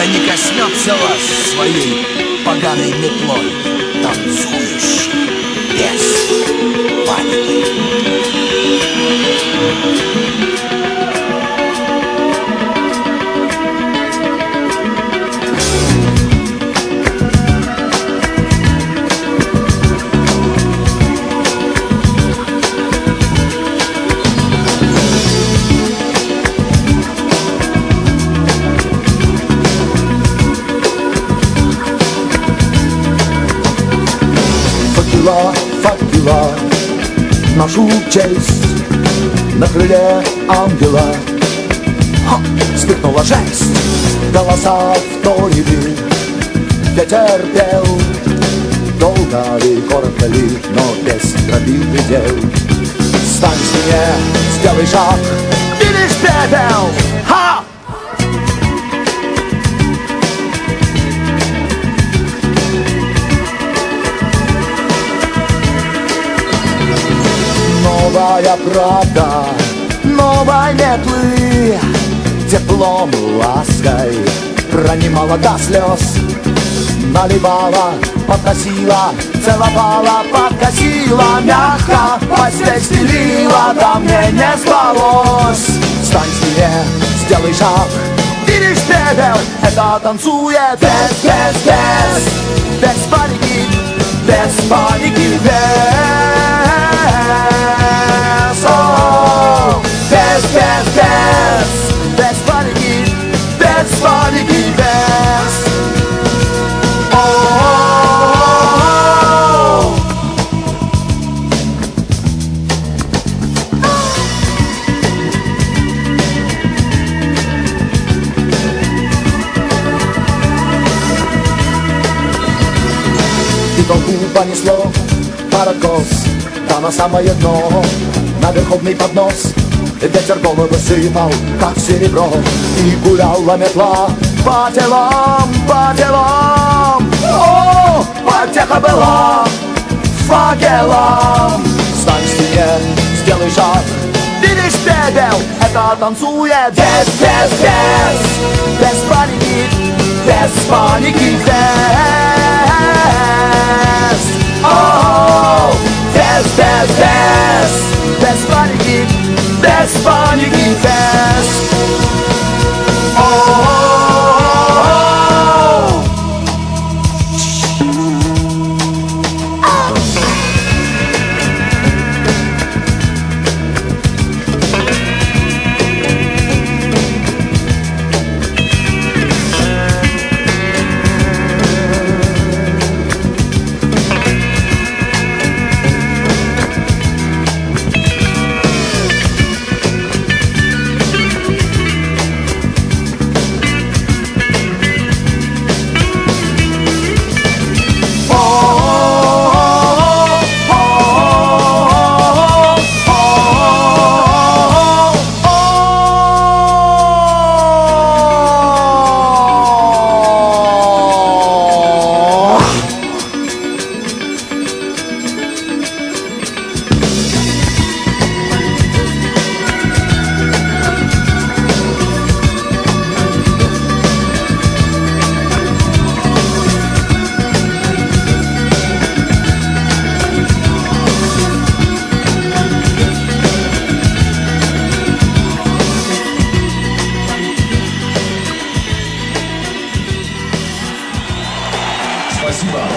да не коснется вас своей поганой метлой, танцующий без паники. Факела, нашу честь на крыле ангела. Вспыхнула жесть, голоса вторили, ветер пел. Долго ли, коротко ли, но без дробил предел. Стань в стене, сделай шаг, видишь пепел. Ха! Новая правда, новой метлы, теплом, лаской пронимала до слез. Наливала, подносила, целовала, подкосила, мягко постель стелила, да мне не спалось. Встань в стене, сделай шаг, видишь пепел, это танцует без паники, без паники, без паники, без паники, без. И толпу понесло парокос, да на самое дно, на верховный поднос. Ветер головы сыпал, как серебро, и гуляла метла по телам, по делам. О, потеха была факелом. Встань в стене, сделай шаг, видишь пепел, это танцует без паники, без паники, о, без паники, без паники, без. Спасибо.